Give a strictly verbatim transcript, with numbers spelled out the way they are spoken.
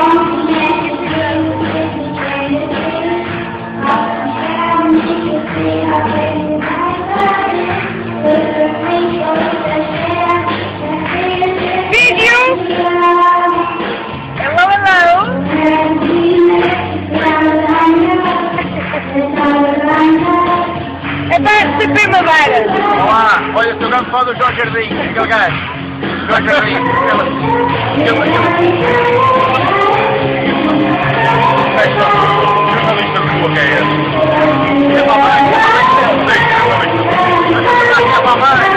É perto de primavera. Olá, olha, estou grande fã do Jorge Jardim, aquele gajo. Jorge Jardim, aquele... aquele... jornalista de rua que é esse. É para a mãe, é para a mãe.